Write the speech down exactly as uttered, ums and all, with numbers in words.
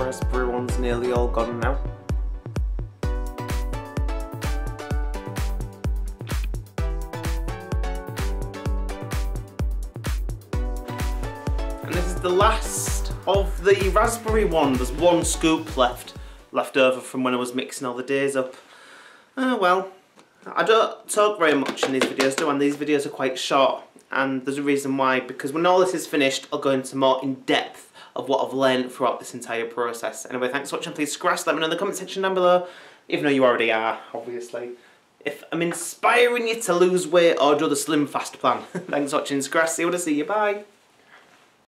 raspberry one's nearly all gone now. And this is the last of the raspberry one. There's one scoop left, left over from when I was mixing all the days up. Oh well, I don't talk very much in these videos, do I? And these videos are quite short, and there's a reason why, because when all this is finished, I'll go into more in depth of what I've learned throughout this entire process. Anyway, thanks for watching. Please scratch, let me know in the comment section down below, even though you already are, obviously, if I'm inspiring you to lose weight or do the Slimfast plan. Thanks for watching, scratch, see you when I see you, bye!